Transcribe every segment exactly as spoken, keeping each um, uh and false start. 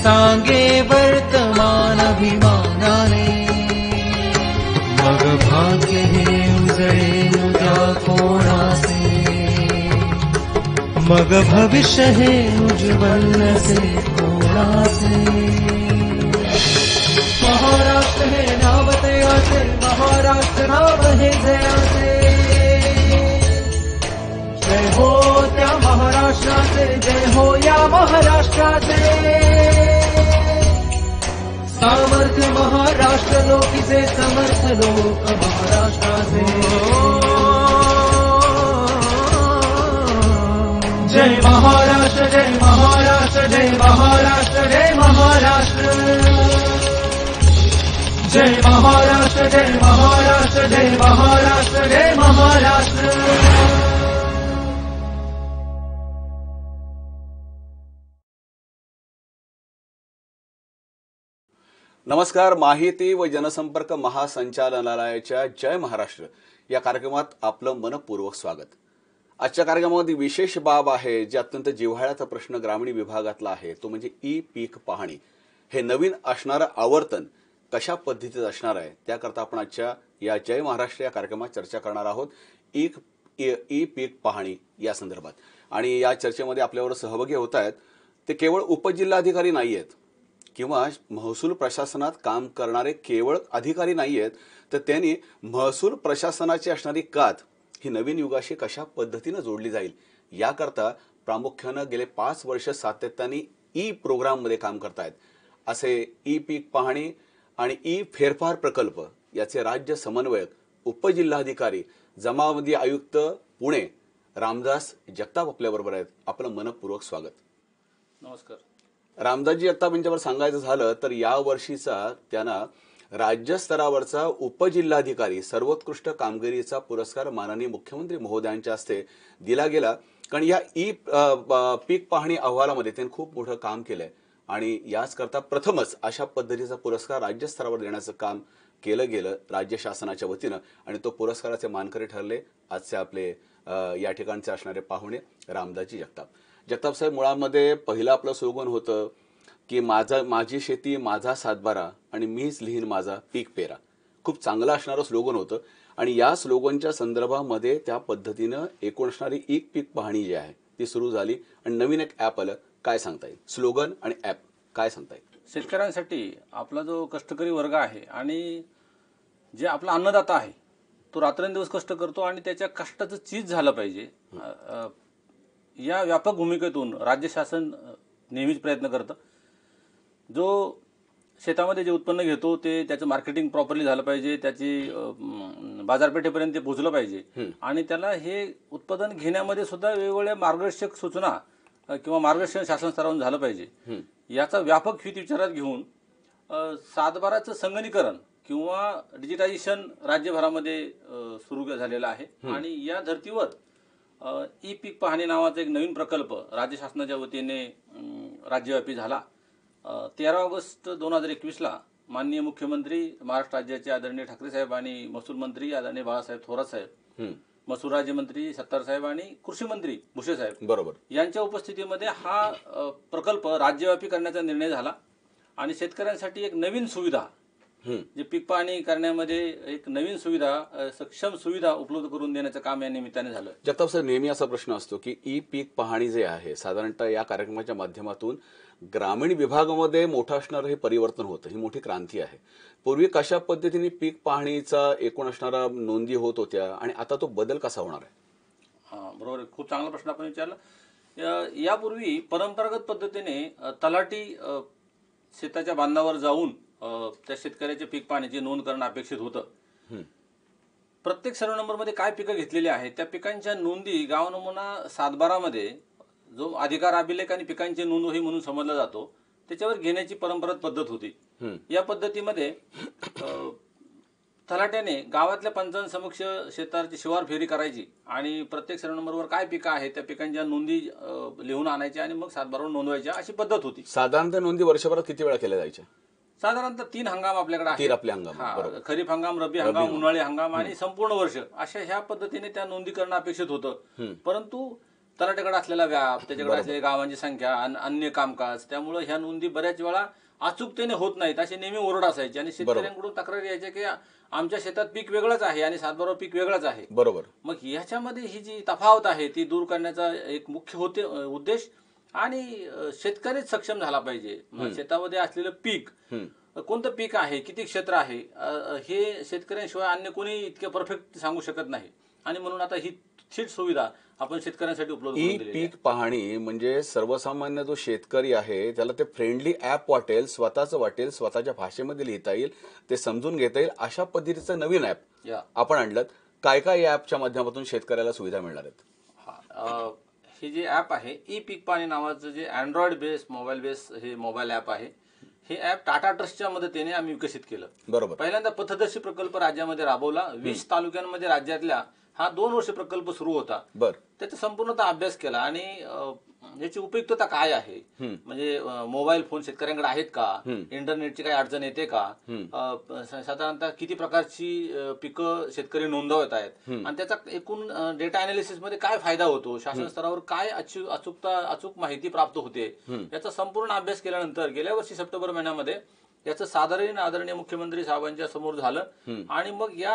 सांगे वर्तमान अभिमानाने, मग भाग्य हे उजळे उद्या कोणाचे, मग भविष्य हे उज्ज्वल से कोणाचे। महाराष्ट्र हे नाव जयाचे, महाराष्ट्र नाव हे जयाचे, जय हो त्या महाराष्ट्राचे, जय हो या महाराष्ट्राचे। सामर्थ्य महाराष्ट्र लोकीचे, समर्थ लोक महाराष्ट्राचे। जय महाराष्ट्र, जय महाराष्ट्र, जय महाराष्ट्र, जय महाराष्ट्र, जय महाराष्ट्र, जय महाराष्ट्र, जय महाराष्ट्र, जय महाराष्ट्र। नमस्कार. माहिती व जनसंपर्क महासंचालनालयाच्या जय महाराष्ट्र या कार्यक्रमात आपलं मनपूर्वक स्वागत. आजच्या कार्यक्रमामध्ये विशेष बाब आहे, जे अत्यंत जिव्हाळ्याचा प्रश्न ग्रामीण विभागातला आहे, तो म्हणजे ई पीक पाहणी. हे नवीन असणारं आवर्तन कशा पद्धतीचं असणार आहे, त्याकरता आपण आजच्या या जय महाराष्ट्र या कार्यक्रमात चर्चा करणार आहोत. ई ई पीक पाहणी या संदर्भात. आणि या चर्चेमध्ये आपल्यावर सहभागी होत आहेत ते केवळ उपजिल्हाधिकारी नाही आहेत किंवा महसूल प्रशासनात काम करणारे केवळ अधिकारी नाही आहेत, तर त्यांनी महसूल प्रशासनाची असणारी कात ही नवीन युगाशी कशा पद्धतीने जोडली जाईल याकरता प्रामुख्याने गेले पाच वर्ष सातत्याने ई प्रोग्राममध्ये काम करतायत. असे ई पीक पाहणी आणि ई फेरफार प्रकल्प याचे राज्य समन्वयक उपजिल्हाधिकारी जमाबंदी आयुक्त पुणे रामदास जगताप आपल्याबरोबर आहेत. आपलं मनपूर्वक स्वागत. नमस्कार. रामदासजी जगताप यांच्यावर सांगायचं झालं तर या वर्षीचा त्यांना राज्यस्तरावरचा उपजिल्हाधिकारी सर्वोत्कृष्ट कामगिरीचा पुरस्कार माननीय मुख्यमंत्री महोदयांच्या हस्ते दिला गेला. कारण या ई पीक पाहणी अहवालामध्ये त्यांनी खूप मोठं काम केलंय आणि याच करता प्रथमच अशा पद्धतीचा पुरस्कार राज्यस्तरावर देण्याचं काम केलं गेलं राज्य शासनाच्या वतीनं आणि तो पुरस्काराचे मानकरी ठरले आजचे आपले या ठिकाणचे असणारे पाहुणे रामदासजी जगताप. जगताप साहेब, मुळामध्ये पहिलं आपलं स्लोगन होतं की माझा माझी शेती माझा सातबारा आणि मीच लिहीन माझा पीक पेरा. खूप चांगलं असणारं स्लोगन होतं आणि या स्लोगनच्या संदर्भामध्ये त्या पद्धतीनं एकूण असणारी ई पीक पाहणी जी आहे ती सुरू झाली आणि नवीन एक ॲप आलं. काय सांगता येईल? स्लोगन आणि ॲप काय सांगता येईल? शेतकऱ्यांसाठी आपला जो कष्टकरी वर्ग आहे आणि जे आपला अन्नदाता आहे तो रात्रंदिवस कष्ट करतो आणि त्याच्या कष्टाचं चीज झालं पाहिजे, या व्यापक भूमिकेतून राज्य शासन नेहमीच प्रयत्न करतं. जो शेतामध्ये जे उत्पन्न घेतो ते त्याचं मार्केटिंग प्रॉपरली झालं पाहिजे, त्याची बाजारपेठेपर्यंत ते पोहोचलं पाहिजे आणि त्याला हे उत्पादन घेण्यामध्ये सुद्धा वेगवेगळ्या मार्गदर्शक सूचना किंवा मार्गदर्शन शासन स्तरावरून झालं पाहिजे. याचा व्यापक हित विचारात घेऊन सातबाराचं संगणकीकरण किंवा डिजिटायझेशन राज्यभरामध्ये सुरू झालेलं आहे आणि या धर्तीवर ई पीक पाहणी नावाचा एक नवीन प्रकल्प राज्य शासनाच्या वतीने राज्यव्यापी झाला. तेरा ऑगस्ट दोन हजार एकवीसला माननीय मुख्यमंत्री महाराष्ट्र राज्याचे आदरणीय ठाकरे साहेब आणि महसूल मंत्री आदरणीय बाळासाहेब थोरात साहेब, महसूल राज्यमंत्री सत्तार साहेब आणि कृषी मंत्री भुसे साहेब बरोबर यांच्या उपस्थितीमध्ये हा प्रकल्प राज्यव्यापी करण्याचा निर्णय झाला आणि शेतकऱ्यांसाठी एक नवीन सुविधा, जे पीक पाहणी करण्यामध्ये एक नवीन सुविधा, सक्षम सुविधा उपलब्ध करून देण्याचं काम या निमित्ताने झालं. जगताप सर, नेहमी असा प्रश्न असतो की ई पीक पाहणी जे आहे साधारणतः या कार्यक्रमाच्या माध्यमातून ग्रामीण विभागामध्ये मोठं असणारं हे परिवर्तन होतं, ही मोठी क्रांती आहे. पूर्वी कशा पद्धतीने पीक पाहणीचा एकूण असणारा नोंदी होत होत्या आणि आता तो बदल कसा होणार आहे? हा, बरोबर. खूप चांगला प्रश्न आपण विचारला. यापूर्वी परंपरागत पद्धतीने तलाठी शेताच्या बांधावर जाऊन त्या शेतकऱ्याच्या पीक पाहणीची नोंद करणं अपेक्षित होतं. प्रत्येक सर्व नंबरमध्ये काय पिकं घेतलेली आहेत त्या पिकांच्या नोंदी गाव नमुना सातबारामध्ये जो अधिकार अभिलेख आणि पिकांची नोंदवही म्हणून समजला जातो त्याच्यावर घेण्याची परंपरागत पद्धत होती. या पद्धतीमध्ये तलाट्याने गावातल्या पंचांसमक्ष शेताची शिवार फेरी करायची आणि प्रत्येक सर्व नंबरवर काय पिकं आहेत त्या पिकांच्या नोंदी लिहून आणायच्या आणि मग सातबारावर नोंदवायच्या अशी पद्धत होती. साधारणतः नोंदी वर्षभरात किती वेळा केल्या जायच्या? साधारणतः तीन हंगाम आपल्याकडे तीन आपले हंगाम, खरीप हंगाम, रब्बी हंगाम, उन्हाळी हंगाम आणि संपूर्ण वर्ष अशा ह्या पद्धतीने त्या नोंदी करणं अपेक्षित होतं. परंतु तलाठ्याकडे असलेला व्याप, त्याच्याकडे असलेल्या गावांची संख्या, अन्य कामकाज, त्यामुळे ह्या नोंदी बऱ्याच वेळा अचूकतेने होत नाहीत अशी नेहमी ओरड असायची आणि शेतकऱ्यांकडून तक्रार यायच्या की आमच्या शेतात पीक वेगळंच आहे आणि सातबारा पीक वेगळंच आहे. बरोबर. मग ह्याच्यामध्ये ही जी तफावत आहे ती दूर करण्याचा एक मुख्य होते उद्देश आणि शेतकरीच सक्षम झाला पाहिजे. शेतामध्ये असलेलं पीक कोणतं पीक आहे, किती क्षेत्र आहे, हे शेतकऱ्यांशिवाय अन्य कोणी इतके परफेक्ट सांगू शकत नाही आणि म्हणून आता ही थेट सुविधा आपण शेतकऱ्यांसाठी उपलब्ध करून दिलेली आहे. पीक पाहणी म्हणजे सर्वसामान्य जो शेतकरी आहे त्याला ते फ्रेंडली ऍप वाटेल, स्वतःच वाटेल, स्वतःच्या भाषेमध्ये लिहिता येईल, ते समजून घेता येईल अशा पद्धतीचं नवीन ऍप आपण आणलं. काय काय या ऍपच्या माध्यमातून शेतकऱ्याला सुविधा मिळणार आहेत? हे जे ऍप आहे ई पीक पाहणी नावाचं जे अँड्रॉइड बेस मोबाईल बेस हे मोबाईल ऍप आहे, हे ऍप टाटा ट्रस्टच्या मदतीने आम्ही विकसित केलं. बरोबर. पहिल्यांदा पथदर्शी प्रकल्प राज्यामध्ये राबवला. वीस तालुक्यांमध्ये राज्यातल्या हा दोन वर्ष प्रकल्प सुरू होता. बर. त्याचा संपूर्णतः अभ्यास केला आणि याची उपयुक्तता काय आहे, म्हणजे मोबाईल फोन शेतकऱ्यांकडे आहेत का, इंटरनेटची काही अडचण येते का, साधारणतः किती प्रकारची पिकं शेतकरी नोंदवत आहेत आणि त्याचा एकूण डेटा अनालिसिस मध्ये काय फायदा होतो, शासन स्तरावर काय अचूकता अचूक माहिती प्राप्त होते, याचा संपूर्ण अभ्यास केल्यानंतर गेल्या वर्षी सप्टेंबर महिन्यामध्ये याचं साधारण आदरणीय मुख्यमंत्री साहेबांच्या समोर झालं आणि मग या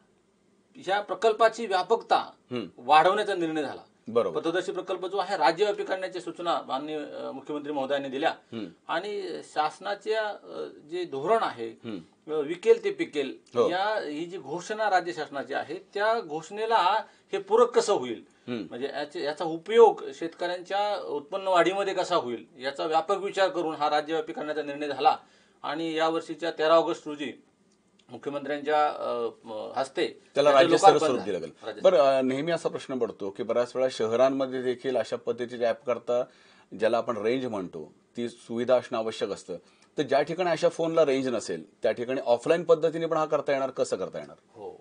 ह्या प्रकल्पाची व्यापकता वाढवण्याचा निर्णय झाला. बरोबर. पथदर्शी प्रकल्प जो आहे राज्यव्यापी करण्याच्या सूचना माननीय मुख्यमंत्री महोदयांनी दिल्या आणि शासनाच्या जे धोरण आहे विकेल ते पिकेल या ही जी घोषणा राज्य शासनाची आहे त्या घोषणेला हे पूरक कसं होईल, म्हणजे याचा उपयोग शेतकऱ्यांच्या उत्पन्न वाढीमध्ये कसा होईल याचा व्यापक विचार करून हा राज्यव्यापी करण्याचा निर्णय झाला आणि या वर्षीच्या तेरा ऑगस्ट रोजी मुख्यमंत्र्यांच्या हस्ते त्याला राज्यस्तरावर स्वरूप दिलं गेलं. बरं, नेहमी असा प्रश्न पडतो की बऱ्याच वेळा शहरांमध्ये देखील अशा पद्धतीचे ऍप करता ज्याला आपण रेंज म्हणतो ती सुविधा असणं आवश्यक असतं. तर ज्या ठिकाणी अशा फोनला रेंज नसेल त्या ठिकाणी ऑफलाईन पद्धतीने पण हा करता येणार, कसं करता येणार? हो,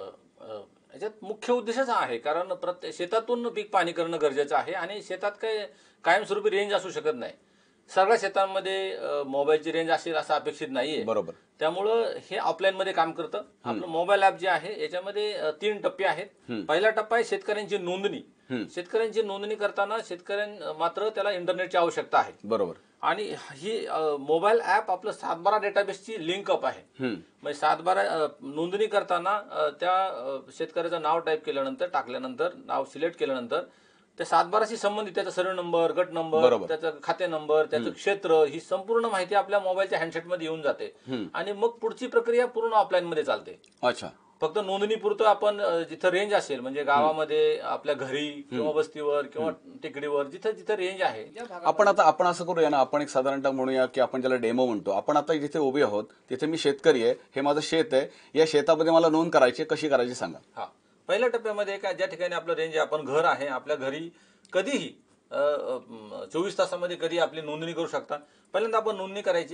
याच्यात मुख्य उद्देशच हा आहे, कारण प्रत्येक शेतातून पीक पाणी करणं गरजेचं आहे आणि शेतात काही कायमस्वरूपी रेंज असू शकत नाही. सगळ्या शेतांमध्ये मोबाईलची रेंज असेल असं अपेक्षित नाहीये. बरोबर. त्यामुळं हे ऑफलाईन मध्ये काम करतं. आपलं मोबाईल ऍप जे आहे याच्यामध्ये तीन टप्पे आहेत. पहिला टप्पा आहे शेतकऱ्यांची नोंदणी. शेतकऱ्यांची नोंदणी करताना शेतकऱ्यां मात्र त्याला इंटरनेटची आवश्यकता आहे. बरोबर. आणि ही मोबाईल ऍप आपलं सातबारा डेटाबेसची लिंक अप आहे. म्हणजे सातबारा नोंदणी करताना त्या शेतकऱ्याचं नाव टाईप केल्यानंतर टाकल्यानंतर नाव सिलेक्ट केल्यानंतर त्या सातबाराशी संबंधित त्याचा सर्व नंबर, गट नंबर, त्याचा खाते नंबर, त्याचं क्षेत्र ही संपूर्ण माहिती आपल्या मोबाईलच्या हँडसेटमध्ये येऊन जाते आणि मग पुढची प्रक्रिया पूर्ण ऑफलाईन मध्ये चालते. अच्छा. फक्त नोंदणीपुरतं आपण जिथं रेंज असेल म्हणजे गावामध्ये आपल्या घरी किंवा वस्तीवर किंवा टेकडीवर जिथं जिथं रेंज आहे आपण आता आपण असं करूया ना, आपण एक साधारणतः म्हणूया की आपण ज्याला डेमो म्हणतो, आपण आता जिथे उभे आहोत तिथे मी शेतकरी आहे, हे माझं शेत आहे, या शेतामध्ये मला नोंद करायची, कशी करायची सांगा. हा, पहिल्या टप्प्यामध्ये काय ज्या ठिकाणी आपलं रेंज आहे आपण घर आहे आपल्या घरी कधीही चोवीस तासामध्ये कधी आपली नोंदणी करू शकता. पहिल्यांदा आपण नोंदणी करायची.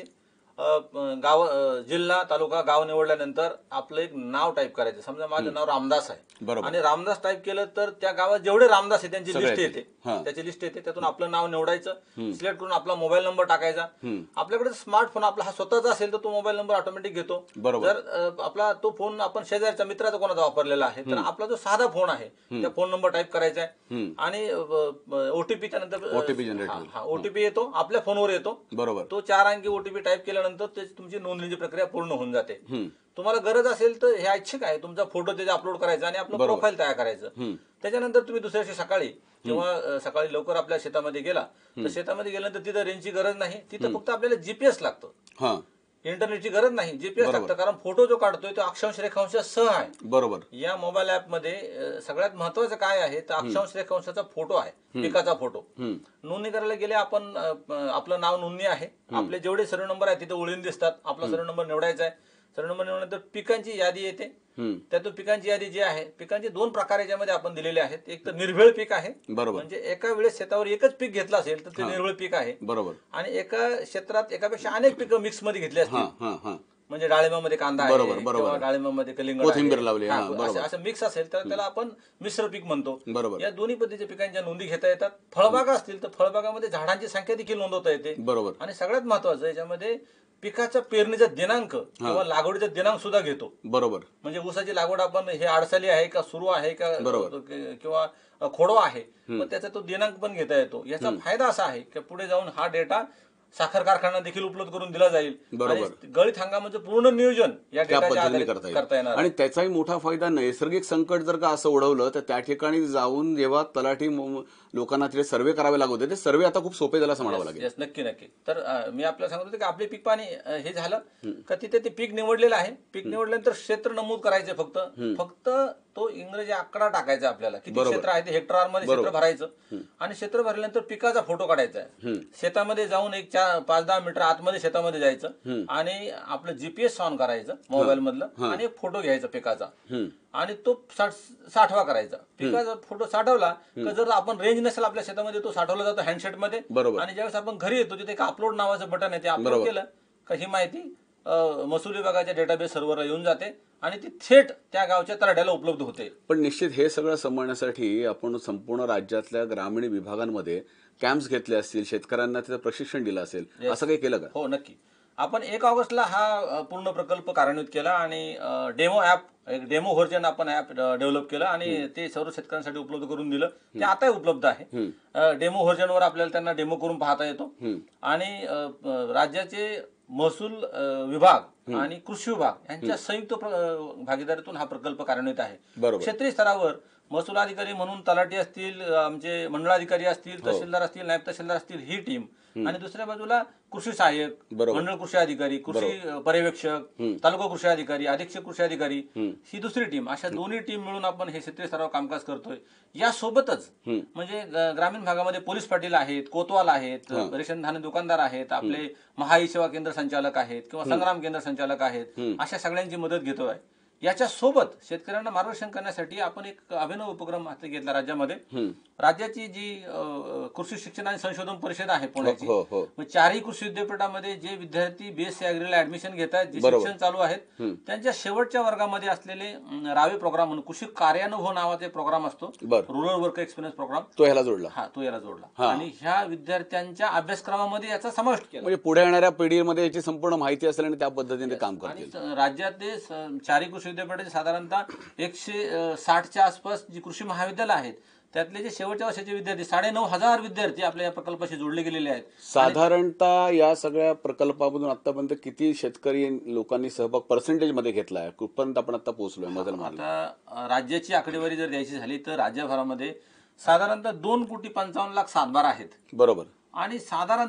गाव जिल्हा तालुका गाव निवडल्यानंतर आपलं एक नाव टाईप करायचं. समजा माझं नाव रामदास आहे आणि रामदास टाईप केलं तर त्या गावात जेवढे रामदास आहे त्यांची लिस्ट येते, त्याची लिस्ट येते. त्यातून आपलं नाव निवडायचं, सिलेक्ट करून आपला मोबाईल नंबर टाकायचा. आपल्याकडे स्मार्टफोन आपला हा स्वतःचा असेल तर तो मोबाईल नंबर ऑटोमॅटिक घेतो. जर आपला तो फोन आपण शेजारच्या मित्राचा कोणाचा वापरलेला आहे तर आपला जो साधा फोन आहे त्या फोन नंबर टाईप करायचा आहे आणि ओटीपी त्यानंतर ओटीपी जनरेट हा ओटीपी येतो आपल्या फोनवर येतो. बरोबर. तो चार अंकी ओटीपी टाईप केल्यानंतर तुमची नोंदणीची प्रक्रिया पूर्ण होऊन जाते. तुम्हाला गरज असेल तर हे ऐच्छिक आहे, तुमचा फोटो त्याचा अपलोड करायचा आणि आपलं प्रोफाईल तयार करायचं. त्याच्यानंतर तुम्ही दुसऱ्या दिवशी सकाळी किंवा सकाळी लवकर आपल्या शेतामध्ये गेला तर शेतामध्ये गेल्यानंतर तिथं रेंजची गरज नाही, तिथं फक्त आपल्याला जीपीएस लागतं, इंटरनेटची गरज नाही, जीपीएस लागतं. कारण फोटो जो काढतोय तो अक्षांश रेखांश सह आहे. बरोबर. या मोबाईल ऍप मध्ये सगळ्यात महत्वाचं काय आहे तर अक्षांश रेखांशाचा फोटो आहे, पिकाचा फोटो. नोंदणी करायला गेले आपण आपलं नाव नोंदणी आहे, आपले जेवढे सर्व नंबर आहेत तिथे ओळीन दिसतात, आपला सर्व नंबर निवडायचा आहे. सर्व नंबर निवडल्यानंतर पिकांची यादी येते. त्यातून पिकांची यादी जी आहे पिकांचे दोन प्रकार याच्यामध्ये आपण दिलेले आहेत. एक तर निर्भेळ पीक आहे, म्हणजे एका वेळेस शेतावर एकच पीक घेतलं असेल तर ते निर्भेळ पीक आहे. बरोबर. आणि एका क्षेत्रात एकापेक्षा अनेक पिकं मिक्स मध्ये घेतली असतील, म्हणजे डाळिंबामध्ये कांदा आहे किंवा डाळिंबामध्ये कलिंगड असं मिक्स असेल तर त्याला आपण मिश्र पीक म्हणतो. या दोन्ही पद्धतीच्या पिकांच्या नोंदी घेता येतात. फळबागा असतील तर फळबागामध्ये झाडांची संख्या देखील नोंदवता येते. बरोबर. आणि सगळ्यात महत्वाचं याच्यामध्ये पिकाचा पेरणीचा दिनांक किंवा लागवडीचा दिनांक सुद्धा घेतो. बरोबर. म्हणजे ऊसाची लागवड आपण हे आडसाली आहे का, सुरू आहे का, किंवा खोडवा आहे, मग त्याचा तो दिनांक पण घेता येतो. याचा फायदा असा आहे की पुढे जाऊन हा डेटा साखर कारखाना देखील उपलब्ध करून दिला जाईल. बरोबर. गळीत हंगामाचं पूर्ण नियोजन या डेटाच्या आधारे करता येणार. आणि त्याचाही मोठा फायदा, नैसर्गिक संकट जर का असं ओढवलं तर त्या ठिकाणी जाऊन जेव्हा तलाठी लोकांना तिथे सर्वे करावे लागत होते, ते सर्वे आता खूप सोपे झालं असं म्हणावं लागेल. नक्की नक्की. तर मी आपल्याला सांगत होतो की आपले पीक पाणी हे झालं का तिथे ते पीक निवडलेलं आहे. पीक निवडल्यानंतर क्षेत्र नमूद करायचं, फक्त फक्त तो इंग्रजी आकडा टाकायचा आपल्याला, किती क्षेत्र आहे ते हेक्टर मध्ये क्षेत्र भरायचं, आणि क्षेत्र भरल्यानंतर पिकाचा फोटो काढायचा आहे. शेतामध्ये जाऊन एक चार पाच दहा मीटर आतमध्ये शेतामध्ये जायचं आणि आपलं जीपीएस ऑन करायचं मोबाईल मधलं, आणि एक फोटो घ्यायचा पिकाचा, आणि तो साठवा करायचा. पिकाचा फोटो साठवला तर जर आपण रेंज नसेल आपल्या शेतामध्ये, तो साठवला जातो हँडसेट मध्ये, आणि ज्यावेळेस आपण घरी येतो तिथे एक अपलोड नावाचं बटन आहे, ते अपलोड केलं का ही माहिती महसूल विभागाच्या डेटाबेस सर्व्हरला येऊन जाते आणि ती थेट त्या गावच्या तलाठ्याला उपलब्ध होते. पण निश्चित हे सगळं सांभाळण्यासाठी आपण संपूर्ण राज्यातल्या ग्रामीण विभागांमध्ये कॅम्प्स घेतले असतील, शेतकऱ्यांना त्याचं प्रशिक्षण दिलं असेल, असं काही केलं का? हो नक्की. आपण एक ऑगस्टला हा पूर्ण प्रकल्प कार्यान्वित केला आणि डेमो ऍप, एक डेमो व्हर्जन आपण ऍप डेव्हलप केलं आणि ते सर्व शेतकऱ्यांसाठी उपलब्ध करून दिलं. ते आता उपलब्ध आहे. डेमो व्हर्जनवर आपल्याला त्यांना डेमो करून पाहता येतो. आणि राज्याचे महसूल विभाग आणि कृषी विभाग यांच्या संयुक्त भागीदारीतून हा प्रकल्प कार्यान्वित आहे. क्षेत्रीय स्तरावर महसूल अधिकारी म्हणून तलाठी असतील, आमचे मंडळाधिकारी असतील, तहसीलदार असतील, नायब तहसीलदार असतील, ही टीम, आणि दुसऱ्या बाजूला कृषी सहाय्यक, मंडळ कृषी अधिकारी, कृषी पर्यवेक्षक, तालुका कृषी अधिकारी, अधीक्षक कृषी अधिकारी, ही दुसरी टीम, अशा दोन्ही टीम मिळून आपण हे क्षेत्रीय स्तरावर कामकाज करतोय. यासोबतच म्हणजे ग्रामीण भागामध्ये पोलीस पाटील आहेत, कोतवाल आहेत, रेशन धान्य दुकानदार आहेत, आपले महाई सेवा केंद्र संचालक आहेत किंवा संग्राम केंद्र संचालक आहेत, अशा सगळ्यांची मदत घेतोय. याच्या सोबत शेतकऱ्यांना मार्गदर्शन करण्यासाठी आपण एक अभिनव उपक्रम हाती घेतला राज्यामध्ये. राज्याची जी कृषी शिक्षण आणि संशोधन परिषद आहे पुण्याची, चारही कृषी विद्यापीठामध्ये जे विद्यार्थी बीएससी अॅग्रीला ऍडमिशन घेत आहेत, जे शिक्षण चालू आहेत, त्यांच्या शेवटच्या वर्गामध्ये असलेले रावे प्रोग्राम म्हणून कृषी कार्यानुभव नावाचा प्रोग्राम असतो, रुरल वर्क एक्सपिरियन्स प्रोग्राम, तो याला जोडला. हा तो याला जोडला आणि ह्या विद्यार्थ्यांच्या अभ्यासक्रमामध्ये याचा समावेश केला. म्हणजे पुढे येणाऱ्या पिढीमध्ये याची संपूर्ण माहिती असेल आणि त्या पद्धतीने काम करतील. राज्यातले चारही कृषी विद्यापीठाचे साधारणतः एकशे साठच्या आसपास जी कृषी महाविद्यालय आहेत, त्यातले जे शेवटच्या वर्षाचे विद्यार्थी, साडे नऊ हजार विद्यार्थी आपल्या या प्रकल्पाशी जोडले गेलेले आहेत. साधारणतः या सगळ्या प्रकल्पामधून आतापर्यंत किती शेतकरी लोकांनी सहभाग पर्सेंटेज मध्ये घेतलाय, कुठपर्यंत आपण आता पोहोचलोय? मदल आता राज्याची आकडेवारी जर द्यायची झाली तर राज्यभरामध्ये साधारणतः दोन कोटी पंचावन्न लाख सातबार आहेत. बरोबर. आणि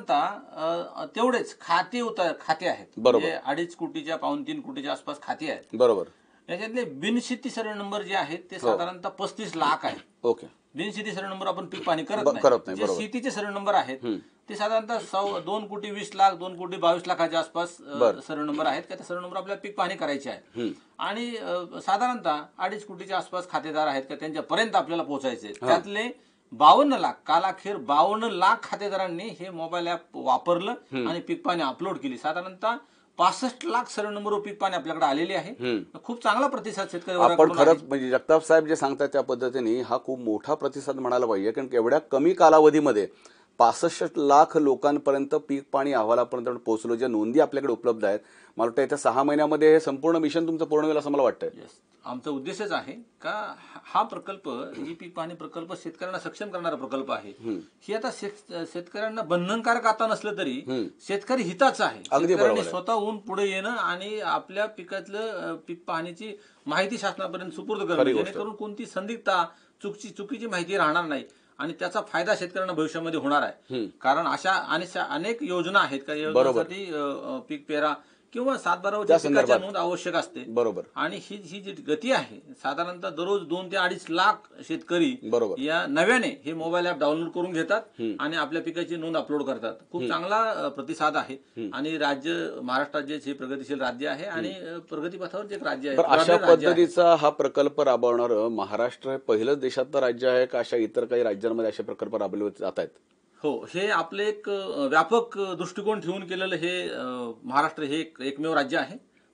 साधारणतः तेवढेच खाते खाते आहेत, म्हणजे अडीच कोटीच्या पाऊन तीन कोटीच्या आसपास खाती आहेत. बरोबर. याच्यातले बिनशेती सर्व नंबर जे आहेत ते साधारणतः पस्तीस लाख आहेत. ओके. बिनशेती सर्व नंबर आपण पीक पाणी करत नाही. जे शेतीचे सर्व नंबर आहेत ते साधारणतः दोन कोटी वीस लाख दोन कोटी बावीस लाखाच्या आसपास सर्व नंबर आहेत. त्या सर्व नंबर आपल्याला पीक पाणी करायचे आहे. आणि साधारणतः अडीच कोटीच्या आसपास खातेदार आहेत का त्यांच्यापर्यंत आपल्याला पोहोचायचे. त्यातले बावन्न लाख काल अखेर बावन्न लाख खातेदारांनी हे मोबाईल ऍप वापरलं आणि पीक पाणी अपलोड केली. साधारणतः पासष्ट लाख सर्व नंबर पीक पाणी आपल्याकडे आलेले आहे. खूप चांगला प्रतिसाद शेतकरी आपण खरंच म्हणजे जगताप साहेब जे सांगतात त्या पद्धतीने हा खूप मोठा प्रतिसाद म्हणायला पाहिजे, कारण एवढ्या कमी कालावधीमध्ये पासष्ट लाख लोकांपर्यंत पीक पाणी अहवालापर्यंत पोहोचलो, ज्या नोंदी आपल्याकडे उपलब्ध आहेत. मला वाटतं येत्या सहा महिन्यामध्ये हे संपूर्ण मिशन तुमचं पूर्ण होईल असं मला वाटतंय. आमचा उद्देशच आहे का हा प्रकल्प, जी पीक पाणी प्रकल्प शेतकऱ्यांना सक्षम करणारा प्रकल्प आहे, ही आता शेतकऱ्यांना बंधनकारक आता नसलं तरी शेतकरी हिताचं आहे. शेतकऱ्यांनी स्वतःहून पुढे येणं आणि आपल्या पिकातलं पीक पाणीची माहिती शासनापर्यंत सुपूर्द करणं, जेणेकरून कोणती संदिग्धता चुकीची चुकीची माहिती राहणार नाही आणि त्याचा फायदा शेतकऱ्यांना भविष्यामध्ये होणार आहे. कारण अशा अनेक योजना आहेत का योजनेसाठी पीक पेरा किंवा सातबारावरच्या पिकाच्या नोंद आवश्यक असते. बरोबर. आणि ही ही जी गती आहे, साधारणतः दररोज दोन ते अडीच लाख शेतकरी या नव्याने हे मोबाईल ऍप डाउनलोड करून घेतात आणि आपल्या पिकाची नोंद अपलोड करतात. खूप चांगला प्रतिसाद आहे आणि राज्य महाराष्ट्रात जे प्रगतीशील राज्य आहे आणि प्रगतीपथावर एक राज्य आहे. अशा पद्धतीचा हा प्रकल्प राबवणार महाराष्ट्र पहिलंच देशातलं राज्य आहे का अशा इतर काही राज्यांमध्ये असे प्रकल्प राबवले जात आहेत? हो, हे आपले एक व्यापक दृष्टिकोन ठेवून केलेलं हे महाराष्ट्र हे एकमेव राज्य आहे.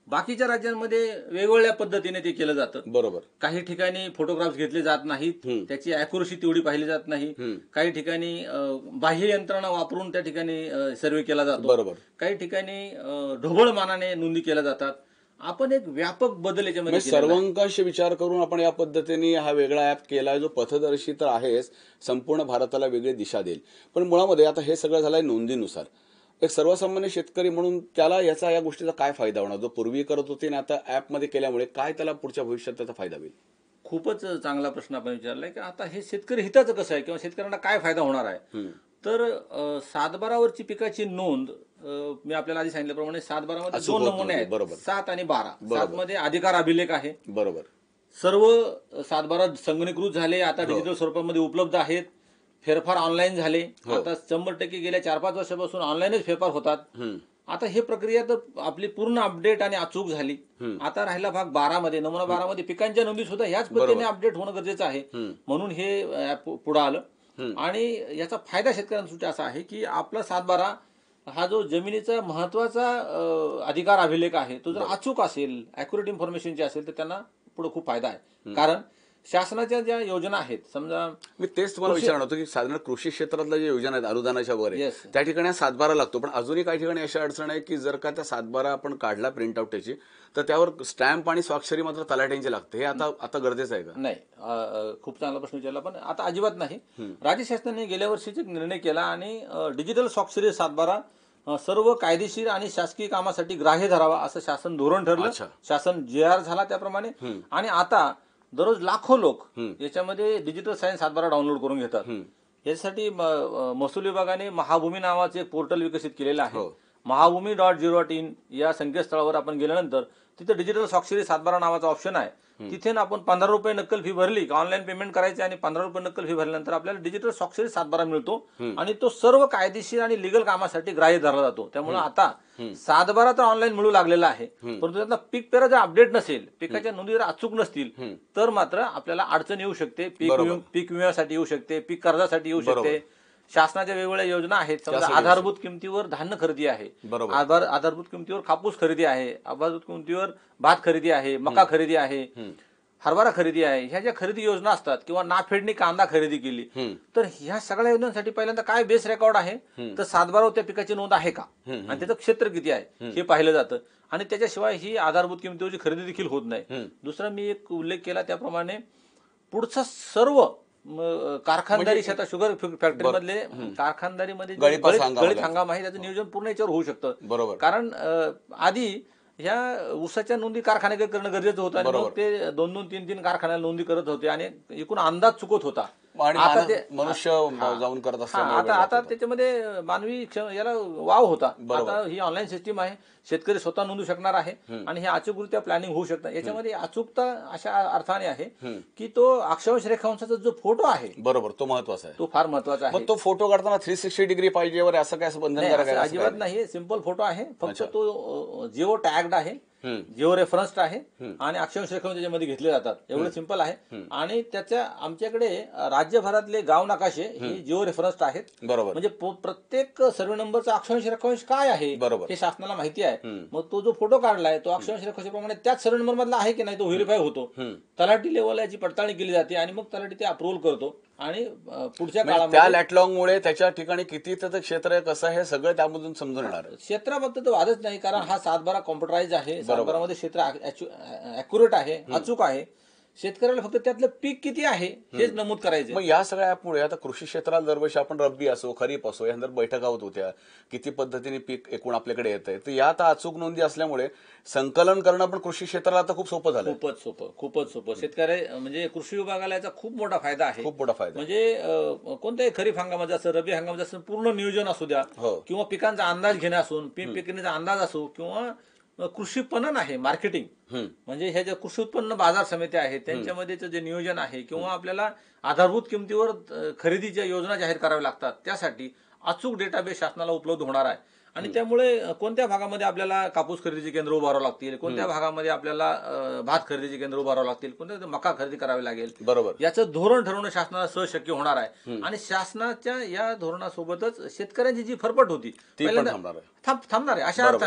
बाकीच्या राज्यांमध्ये वेगवेगळ्या पद्धतीने ते केलं जातं. बरोबर. काही ठिकाणी फोटोग्राफ्स घेतले जात नाहीत, त्याची अॅक्युरसी तेवढी पाहिली जात नाही. काही ठिकाणी बाह्य यंत्रणा वापरून त्या ठिकाणी सर्वे केला जातो. बरोबर. काही ठिकाणी ढोबळ मानाने नोंदी केल्या जातात. आपण एक व्यापक बदल याच्यामध्ये सर्वंकष विचार करून आपण या पद्धतीने हा वेगळा ऍप केला, जो पथदर्शी तर आहेच, संपूर्ण भारताला वेगळी दिशा देईल. पण मुळामध्ये आता हे सगळं झालंय नोंदीनुसार. एक सर्वसामान्य शेतकरी म्हणून त्याला याचा या गोष्टीचा काय फायदा होणार, जो पूर्वी करत होते आणि आता ऍप मध्ये केल्यामुळे काय त्याला पुढच्या भविष्यात त्याचा फायदा होईल? खूपच चांगला प्रश्न आपण विचारलाय की आता हे शेतकरी हिताचं कसं आहे किंवा शेतकऱ्यांना काय फायदा होणार आहे. तर सातबारावरची पिकाची नोंद मी आपल्याला आधी सांगितल्याप्रमाणे सातबारामध्ये दोन नमुने आहेत, सात आणि बारा. सात मध्ये अधिकार अभिलेख आहे. बरोबर. सर्व सातबारा संगणकीकृत झाले, आता डिजिटल स्वरूपामध्ये उपलब्ध आहेत. फेरफार ऑनलाईन झाले. आता शंभर टक्के गेल्या चार पाच वर्षापासून ऑनलाईनच फेरफार होतात. आता हे प्रक्रिया तर आपली पूर्ण अपडेट आणि अचूक झाली. आता राहिला भाग बारा मध्ये, नमुना बारा मध्ये पिकांच्या नोंदी सुद्धा ह्याच पद्धतीने अपडेट होणं गरजेचं आहे. म्हणून हे ऍप पुढे आलं. आणि याचा फायदा शेतकऱ्यांसाठी असा आहे की आपला सातबारा हा जो जमिनीचा महत्वाचा अधिकार अभिलेख आहे तो जर अचूक असेल, अॅक्युरेट इन्फॉर्मेशनची असेल, तर त्यांना पुढे खूप फायदा आहे. कारण शासनाच्या ज्या योजना आहेत, समजा मी तेच तुम्हाला विचारणार होतो की साधारण कृषी क्षेत्रातल्या ज्या योजना आहेत अनुदानाच्या वगैरे, त्या ठिकाणी सातबारा लागतो. पण अजूनही काही ठिकाणी अशा अडचण आहे की जर का त्या सातबारा आपण काढला प्रिंट आउट त्याची, तर त्यावर स्टॅम्प आणि स्वाक्षरी मात्र तलाठ्यांची लागते. हे आता आता गरजेचं आहे का? नाही, खूप चांगला प्रश्न विचारला. पण आता अजिबात नाही. राज्य शासनाने गेल्या वर्षीच निर्णय केला आणि डिजिटल स्वाक्षरी सातबारा सर्व कायदेशीर आणि शासकीय कामासाठी ग्राह्य धरावा असं शासन धोरण ठरलं. शासन जे आर झाला त्याप्रमाणे. आणि आता दररोज लाखो लोक याच्यामध्ये डिजिटल सायन्स सातबारा डाउनलोड करून घेतात. यासाठी महसूल विभागाने महाभूमी नावाचे एक पोर्टल विकसित केलेलं आहे. Mahabhumi dot zero dot in या संकेतस्थळावर आपण गेल्यानंतर तिथे डिजिटल स्वाक्षरी सातबारा नावाचा ऑप्शन आहे. तिथे आपण पंधरा रुपये नक्कल फी भरली, ऑनलाईन पेमेंट करायचे आणि पंधरा रुपये नक्कल फी भरल्यानंतर आपल्याला डिजिटल स्वाक्षरी सातबारा मिळतो आणि तो सर्व कायदेशीर आणि लिगल कामासाठी ग्राह्य धरला जातो. त्यामुळे आता सातबारा तर ऑनलाईन मिळू लागलेला आहे. परंतु त्यातला पीक पेरा जर अपडेट नसेल, पिकाच्या नोंदी जर अचूक नसतील, तर मात्र आपल्याला अडचण येऊ शकते. पीक पीक विम्यासाठी येऊ शकते, पीक कर्जासाठी येऊ शकते. शासनाच्या वेगवेगळ्या योजना आहेत. समजा आधारभूत किमतीवर धान्य खरेदी आहे, आधार आधारभूत किमतीवर कापूस खरेदी आहे, आधारभूत किमतीवर भात खरेदी आहे, मका खरेदी आहे, हरभरा खरेदी आहे. ह्या ज्या खरेदी योजना असतात किंवा नाफेडणी कांदा खरेदी केली, तर ह्या सगळ्या योजनांसाठी पहिल्यांदा काय बेस रेकॉर्ड आहे, तर सातबारा त्या पिकाची नोंद आहे का आणि त्याचं क्षेत्र किती आहे हे पाहिलं जातं. आणि त्याच्याशिवाय ही आधारभूत किमतीवरची खरेदी देखील होत नाही. दुसरा मी एक उल्लेख केला त्याप्रमाणे पुढचा सर्व कारखानदारी शेतात शुगर फॅक्टरी मधले कारखानदारीमध्ये गळीत हंगाम आहे त्याचं नियोजन पूर्ण याच्यावर होऊ शकतं. बरोबर. कारण आधी ह्या ऊसाच्या नोंदी कारखान्याकडे करणं गरजेचं होतं आणि मग ते दोन दोन तीन तीन कारखान्याला नोंदी करत होते आणि एकूण अंदाज चुकत होता. आता ते मनुष्य जाऊन करत असतात. आता आता त्याच्यामध्ये मानवी याला वाव होता. आता ही ऑनलाईन सिस्टीम आहे, शेतकरी स्वतः नोंदू शकणार आहे आणि हे अचूकरित्या प्लॅनिंग होऊ शकतं. याच्यामध्ये अचूकता अशा अर्थाने आहे की तो अक्षांश रेखांशाचा जो फोटो आहे, बरोबर, तो महत्वाचा आहे, तो फार महत्वाचा आहे. तो फोटो काढताना थ्री सिक्स्टी डिग्री पाहिजे वगैरे असं काय बंधनकारक आहे? अजिबात नाही, सिंपल फोटो आहे. फक्त तो जिओ टॅग्ड आहे, जिओ रेफरन्स्ड आहे आणि अक्षांश रेखांश त्याच्यामध्ये घेतले जातात. एवढं सिंपल आहे. आणि त्याच्या आमच्याकडे राज्यभरातले गाव नकाशे हे जिओ रेफरन्स्ड आहेत. बरोबर. म्हणजे प्रत्येक सर्वे नंबरचा अक्षांश रेखांश काय आहे हे शासनाला माहिती आहे. मग तो जो फोटो काढलाय तो अक्षांश रेखांशाप्रमाणे त्याच सर्वे नंबर मधला आहे की नाही तो व्हेरीफाय होतो. तलाठी लेवलला याची पडताळणी केली जाते आणि मग तलाठी ते अप्रुव्हल करतो आणि पुढच्या काळामध्ये त्या लॅटलॉंगमुळे त्याच्या ठिकाणी किती त्याचं क्षेत्र आहे, कसं आहे, हे सगळं त्यामधून समजून येणार. क्षेत्राबद्दल तर वादच नाही, कारण हा सातबारा कॉम्प्युटराइज आहे. सातबारामध्ये क्षेत्र अॅक्युरेट आहे, अचूक आहे. शेतकऱ्याला फक्त त्यातलं पीक किती आहे हेच नमूद करायचं. मग या सगळ्या ऍपमुळे आता कृषी क्षेत्रात दरवर्षी आपण रब्बी असो खरीप असो यानंतर बैठका होत होत्या, किती पद्धतीने पीक एकूण आपल्याकडे येत आहे. तर या आता अचूक नोंदी असल्यामुळे संकलन करणं पण कृषी क्षेत्राला आता खूप सोपं झालं. खूपच सोपं खूपच सोपं शेतकरी म्हणजे कृषी विभागाला याचा खूप मोठा फायदा आहे. खूप मोठा फायदा म्हणजे कोणत्याही खरीप हंगामाचं असं, रब्बी हंगामाचं असं पूर्ण नियोजन असू द्या किंवा पिकांचा अंदाज घेणे असून, पीक पिकण्याचा अंदाज असो किंवा कृषी पणन आहे, मार्केटिंग म्हणजे ह्या ज्या कृषी उत्पन्न बाजार समित्या आहेत त्यांच्यामध्ये जे नियोजन आहे किंवा आपल्याला आधारभूत किमतीवर खरेदीच्या योजना जाहीर कराव्या लागतात, त्यासाठी अचूक डेटाबेस शासनाला उपलब्ध होणार आहे. आणि त्यामुळे कोणत्या भागामध्ये आपल्याला कापूस खरेदीची केंद्र उभारावं लागतील, कोणत्या भागामध्ये आपल्याला भात खरेदीची केंद्र उभारावं लागतील, कोणत्या मका खरेदी करावी लागेल, बरोबर, याचं धोरण ठरवणं शासनाला सहज शक्य होणार आहे. आणि शासनाच्या या धोरणासोबतच शेतकऱ्यांची जी फरफट होती ती पण थांबणार आहे थांबणार आहे. अशा अर्थाने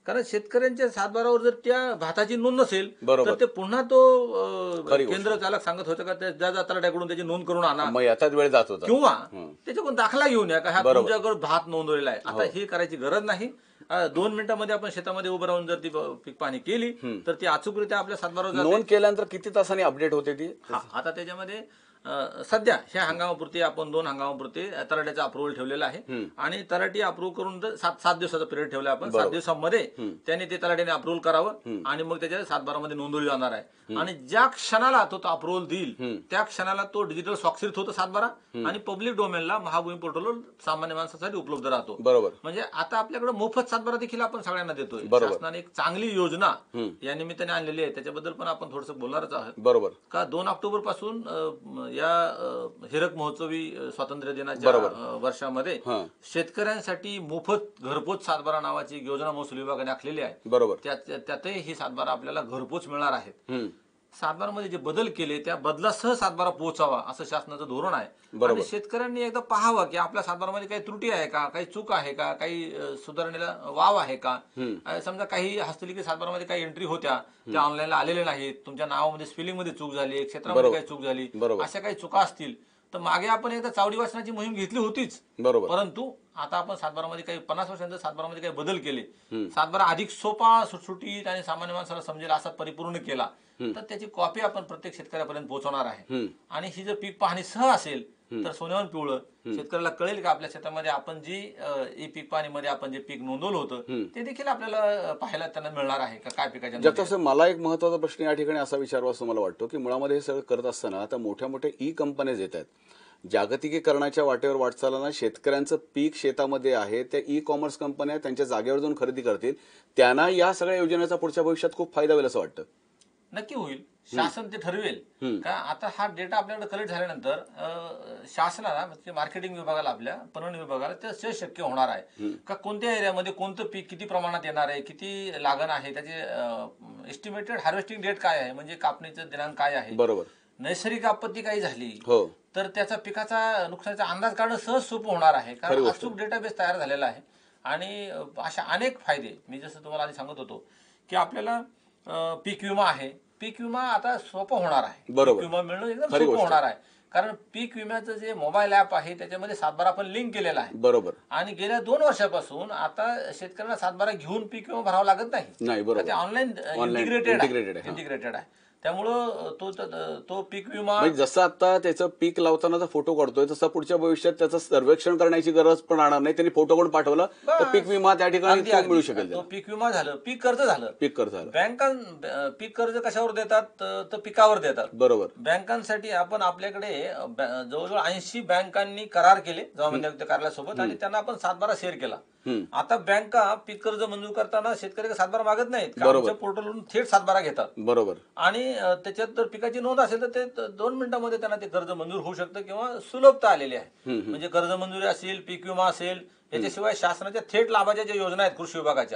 कारण शेतकऱ्यांच्या सातबारावर जर त्या भाताची नोंद नसेल बरोबर. तर ते पुन्हा तो अं, खरी गोष्ट. केंद्र चालक सांगत होतं का त्या ज्या तलाट्याकडून त्याची नोंद करून आणा मग याचाच वेळ जात होता. किंवा त्याच्याकडून दाखला घेऊन या का हा बरोबर. तुमच्याकडे भात नोंदवलेला आहे. आता हे करायची गरज नाही. अं, दोन मिनिटांमध्ये आपण शेतामध्ये उभं राहून जर ती ब- पीक पाहणी केली तर ती अचूकरित्या आपल्या सातबारावर जाते. नोंद केल्यानंतर किती तासांनी अपडेट होते ती? हा, आता त्याच्यामध्ये अं, सध्या ह्या हंगामापुरती आपण दोन हंगामापुरती तलाट्याचा अप्रुव्हल ठेवलेला आहे आणि तलाठी अप्रूव्ह करून जर सात सात दिवसाचा पिरियड ठेवला आपण. सात दिवसामध्ये त्यांनी ते तलाठीने अप्रुव्हल करावं आणि मग त्याच्या सातबारामध्ये नोंदवली जाणार आहे. आणि ज्या क्षणाला तो अप्रुव्हल देईल त्या क्षणाला तो डिजिटल स्वाक्षरित होतो सातबारा आणि पब्लिक डोमेनला महाभूमी पोर्टलवर सामान्य माणसासाठी उपलब्ध राहतो. बरोबर. म्हणजे आता आपल्याकडे मोफत सातबारा देखील आपण सगळ्यांना देतोय. बरोबर. शासनाने एक चांगली योजना या निमित्ताने आणलेली आहे. त्याच्याबद्दल पण आपण थोडंसं बोलणारच आहोत. बरोबर. का दोन ऑक्टोबर पासून अं, या अं, हिरक महोत्सवी अं, स्वातंत्र्य दिनाच्या अं, वर्षामध्ये शेतकऱ्यांसाठी मोफत घरपोच सातबारा नावाची एक योजना महसूल विभागाने आखलेली आहे. बरोबर. त्यात त्यातही ही सातबारा आपल्याला घरपोच मिळणार आहेत. सातबारामध्ये जे बदल केले त्या बदलासह सातबारा पोहोचावा असं शासनाचं धोरण आहे. आणि शेतकऱ्यांनी एकदा पाहावं की आपल्या सातबारामध्ये काही त्रुटी आहे का, काही चूक आहे का, काही अं, सुधारणेला वाव आहे का. अं, समजा काही हस्तलिखित सातबारामध्ये काही एंट्री होत्या त्या ऑनलाईनला आलेल्या नाहीत, तुमच्या नावामध्ये स्पेलिंग मध्ये चूक झाली, क्षेत्रामध्ये काही चूक झाली, अशा काही चुका असतील तर मागे आपण एकदा चावडी वाचनाची मोहीम घेतली होतीच. बरोबर. परंतु आता आपण सातबारामध्ये काही पन्नास वर्षांचा सातबारामध्ये काही बदल केले, सातबारा अधिक सोपा, सुटसुटीत आणि सामान्य माणसाला समजेल असा परिपूर्ण केला तर त्याची कॉपी आपण प्रत्येक शेतकऱ्यापर्यंत पोहोचवणार आहे. आणि ही जर पीक पाहणी सह असेल तर सोन्यावर पिवळं शेतकऱ्याला कळेल का आपल्या शेतामध्ये आपण जी ई पीक पाहणीमध्ये आपण जे पीक नोंदवलं होतं ते देखील आपल्याला पाहायला त्यांना मिळणार आहे का काय पिकाच्या. जगताप, मला एक महत्वाचा प्रश्न या ठिकाणी असा विचारावा असं मला वाटतो की मुळामध्ये हे सगळं करत असताना आता मोठ्या मोठ्या ई कंपन्याज येत आहेत. जागतिकीकरणाच्या वाटेवर वाटचालना शेतकऱ्यांचं पीक शेतामध्ये आहे, त्या ई कॉमर्स कंपन्या त्यांच्या जागेवर जाऊन खरेदी करतील, त्यांना या सगळ्या योजनेचा पुढच्या भविष्यात खूप फायदा होईल असं वाटतं. नक्की होईल. शासन ते ठरवेल का आता हा डेटा आपल्याकडे कलेक्ट झाल्यानंतर अं, शासनाला म्हणजे मार्केटिंग विभागाला आपल्या पणन विभागाला ते सहज शक्य होणार आहे का कोणत्या एरियामध्ये कोणतं पीक किती प्रमाणात येणार आहे, किती लागण आहे, त्याचे एस्टिमेटेड हार्वेस्टिंग डेट काय आहे, म्हणजे कापणीचं दिनांक काय आहे. बरोबर. नैसर्गिक आपत्ती काही झाली हो तर त्याचा पिकाचा नुकसानीचा अंदाज काढणं सहज सोपं होणार आहे कारण अचूक डेटाबेस तयार झालेला आहे. आणि अशा अनेक फायदे मी जसं तुम्हाला आधी सांगत होतो की आपल्याला अं, पीक विमा आहे. पीक विमा आता सोपं होणार आहे. पीक विमा मिळणं एकदम सोपं होणार आहे कारण पीक विम्याचं जे मोबाईल ऍप आहे त्याच्यामध्ये सातबारा आपण लिंक केलेला आहे. बरोबर. आणि गेल्या दोन वर्षापासून आता शेतकऱ्यांना सातबारा घेऊन पीक विमा भरावा लागत नाही. बरोबर. ते ऑनलाईन इंटिग्रेटेड इंटिग्रेटेड आहे. त्यामुळं तो तो पीक विमा जसं आता त्याचं पीक लावतानाचा फोटो काढतोय तसं पुढच्या भविष्यात त्याचं सर्वेक्षण करण्याची गरज पण राहणार नाही. त्यांनी फोटो काढून पाठवला तर पीक विमा त्या ठिकाणी मिळू शकेल. तो पीक विमा झालं, पीक कर्ज झालं. पीक कर्ज झालं. बँका पीक कर्ज कशावर देतात तर पिकावर देतात. बरोबर. बँकांसाठी आपण आपल्याकडे जवळजवळ ऐंशी बँकांनी करार केले जबाबदारी आयुक्त कार्यालयासोबत आणि त्यांना आपण सातबारा शेअर केला. आता बँका पीक कर्ज मंजूर करताना शेतकरी सातबारा मागत नाहीत, आमच्या पोर्टलवरून थेट सातबारा घेतात. बरोबर. आणि त्याच्यात जर पिकाची नोंद असेल तर ते दोन मिनिटांमध्ये त्यांना ते कर्ज मंजूर होऊ शकतं किंवा सुलभता आलेली आहे. म्हणजे कर्ज मंजुरी असेल, पीक विमा असेल, याच्याशिवाय शासनाच्या थेट लाभाच्या ज्या योजना आहेत कृषी विभागाच्या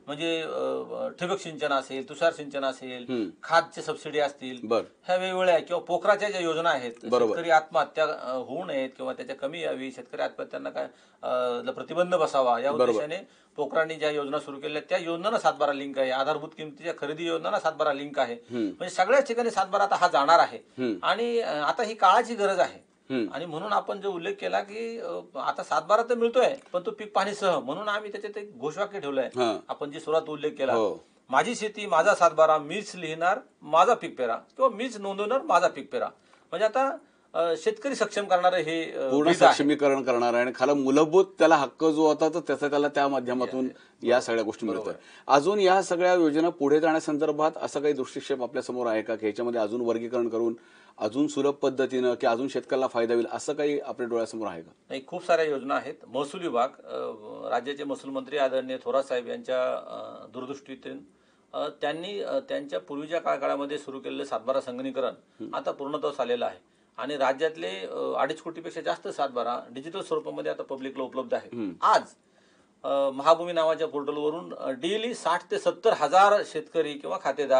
म्हणजे ठिबक सिंचन असेल, तुषार सिंचन असेल, खादचे सबसिडी असतील, ह्या वेगवेगळ्या किंवा पोखराच्या ज्या योजना आहेत शेतकरी आत्महत्या होऊ नयेत किंवा त्याच्या कमी यावी, शेतकरी आत्महत्यांना काय प्रतिबंध बसावा या उद्देशाने पोखरांनी ज्या योजना सुरू केल्या त्या योजनांना सातबारा लिंक आहे. आधारभूत किमतीच्या खरेदी योजनांना सातबारा लिंक आहे. म्हणजे सगळ्याच ठिकाणी सातबारा आता हा जाणार आहे आणि आता ही काळाची गरज आहे. आणि म्हणून आपण जो उल्लेख केला की आता सातबारा तर मिळतोय पण तो पीक पाहणीसह म्हणून आम्ही त्याच्यात एक घोषवाक्य ठेवलंय. आपण जी सुरुवात उल्लेख केला, माझी शेती माझा सातबारा, मीच लिहिणार माझा पीक पेरा किंवा मीच नोंदवणार माझा पीक पेरा. म्हणजे आता शेतकरी सक्षम करणारं हे पूर्ण सक्षमीकरण करणार आहे आणि खाली मूलभूत त्याला हक्क जो होता तर त्याचा त्याला त्या माध्यमातून या सगळ्या गोष्टी मिळतात. अजून या सगळ्या योजना पुढे जाण्यासंदर्भात असं काही दृष्टिक्षेप आपल्या समोर आहे का की ह्याच्यामध्ये अजून वर्गीकरण करून अजून सुलभ पद्धतीनं की अजून शेतकऱ्याला फायदा होईल असं काही आपल्या डोळ्यासमोर आहे का? नाही, खूप साऱ्या योजना आहेत. महसूल विभाग, राज्याचे महसूल मंत्री आदरणीय थोरात साहेब यांच्या दूरदृष्टीतून त्यांनी त्यांच्या पूर्वीच्या काळामध्ये सुरू केलेलं सातबारा संगणकीकरण आता पूर्णत्वास आलेलं आहे आणि राज्यातले अडीच कोटीपेक्षा जास्त सातबारा डिजिटल स्वरूपामध्ये आता पब्लिकला उपलब्ध आहे. आज महाभूमी नावाच्या पोर्टलवरून डेली साठ ते सत्तर हजार शेतकरी किंवा खातेदार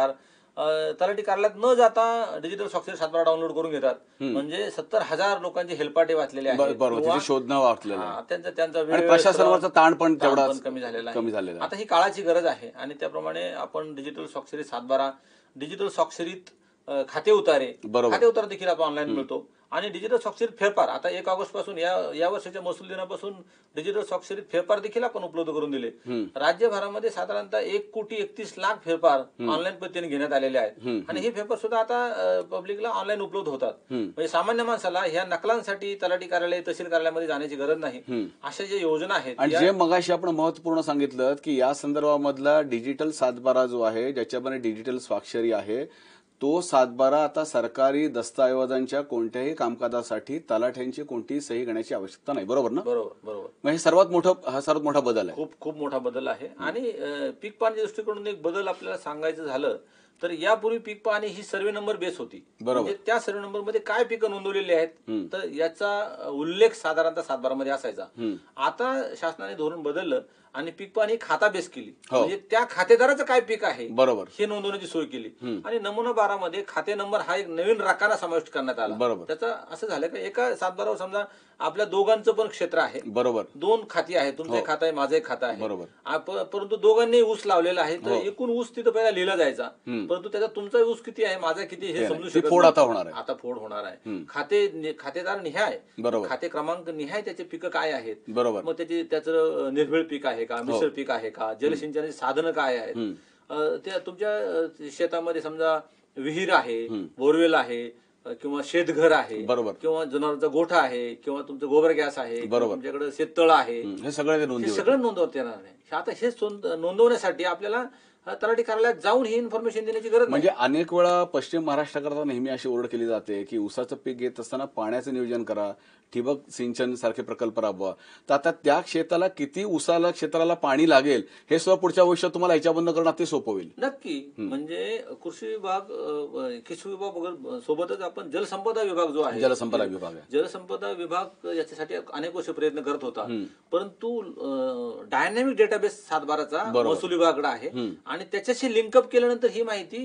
तलाठी कार्यालयात न जाता डिजिटल स्वाक्षरी सातबारा डाउनलोड करून घेतात. म्हणजे सत्तर हजार लोकांचे हेलपाटे वाचलेले आहेत, शोधणं वाचलेलं आहे, त्यांचा त्यांचा आणि प्रशासनावरचा ताण पण तेवढा कमी झालेला कमी झालेला आहे. आता ही काळाची गरज आहे आणि त्याप्रमाणे आपण डिजिटल स्वाक्षरी सातबारा, डिजिटल स्वाक्षरीत खाते उतारे, खाते उतारा देखील आपण ऑनलाईन मिळतो. आणि डिजिटल स्वाक्षरीत फेरफार आता एक ऑगस्ट पासून या या वर्षाच्या महसूल दिनापासून डिजिटल स्वाक्षरीत फेरफार देखील आपण उपलब्ध करून दिले. राज्यभरामध्ये साधारणतः एक कोटी एकतीस लाख फेरफार ऑनलाईन पद्धतीने घेण्यात आलेले आहेत आणि हे फेरफार सुद्धा आता पब्लिकला ऑनलाईन उपलब्ध होतात. म्हणजे सामान्य माणसाला ह्या नकलांसाठी तलाठी कार्यालय, तहसील कार्यालयामध्ये जाण्याची गरज नाही. अशा ज्या योजना आहेत, आणि जे मगाशी आपण महत्वपूर्ण सांगितलं की या संदर्भामधला डिजिटल सातबारा जो आहे, ज्याच्यामध्ये डिजिटल स्वाक्षरी आहे, तो सातबारा आता सरकारी दस्तऐवजांच्या कोणत्याही कामकाजासाठी तलाठ्यांची कोणतीही सही घेण्याची आवश्यकता नाही. बरोबर ना? बरोबर बरोबर म्हणजे सर्वात मोठं हा सर्वात मोठा बदल आहे. खूप खूप मोठा बदल आहे. आणि पीक पाहणी दृष्टिकोनातून एक बदल आपल्याला सांगायचं झालं तर यापूर्वी पीक पाहणी ही सर्वे नंबर बेस होती. म्हणजे त्या सर्वे नंबर मध्ये काय पिकं नोंदवलेली आहेत तर याचा उल्लेख साधारणतः सातबारामध्ये असायचा. आता शासनाने धोरण बदललं आणि पीक पाहणी खाता बेस केली. म्हणजे त्या खातेदाराचं काय पीक आहे बरोबर हे नोंदवण्याची सोय केली. आणि नमुना बारा मध्ये खाते नंबर हा एक नवीन रकाना समाविष्ट करण्यात आला. बरोबर. त्याचं असं झालं की एका सातबारावर समजा आपल्या दोघांचं पण क्षेत्र आहे, बरोबर, दोन खाती आहे, तुमचं एक खातं आहे, माझं एक खातं आहे, बरोबर, परंतु दोघांनी ऊस लावलेला आहे तर एकूण ऊस तिथं पहिला लिहिला जायचा. परंतु त्याचा तुमचा ऊस किती आहे, माझा किती हे समजू शकत फोड आता होणार आहे. आता फोड होणार आहे. खाते खातेदार निहाय, खाते क्रमांक निहाय त्याचे पिकं काय आहेत, बरोबर, मग त्याची त्याचं निर्भीळ पीक आहे का, मिश्र पीक आहे का, जलसिंचनाची साधनं काय आहेत, त्या तुमच्या शेतामध्ये समजा विहीर आहे, बोरवेल आहे किंवा शेतघर आहे, बरोबर, किंवा जनावरांचा गोठा आहे किंवा तुमचं गोबर गॅस आहे, बरोबर, तुमच्याकडे शेततळ आहे, हे सगळं सगळं नोंदवता येणार नाही. आता हे नोंदवण्यासाठी आपल्याला तलाठी कार्यालयात जाऊन ही इन्फॉर्मेशन देण्याची गरज. म्हणजे अनेक वेळा पश्चिम महाराष्ट्राकरता नेहमी अशी ओरड केली जाते की ऊसाचं पीक घेत असताना पाण्याचं नियोजन करा, ठिबक सिंचन सारखे प्रकल्प राबवा. तर आता त्या क्षेत्राला किती ऊसाला क्षेत्राला पाणी लागेल हे सुद्धा पुढच्या भविष्यात तुम्हाला याच्याबंद करणं अति सोपं होईल. नक्की. म्हणजे कृषी विभाग, कृषी विभाग सोबतच आपण जलसंपदा विभाग जो आहे, जलसंपदा विभाग आहे, जलसंपदा विभाग याच्यासाठी अनेक वर्ष प्रयत्न करत होता. परंतु डायनॅमिक डेटाबेस सातबाराचा महसूल विभागाकडे आहे आणि त्याच्याशी लिंकअप केल्यानंतर ही माहिती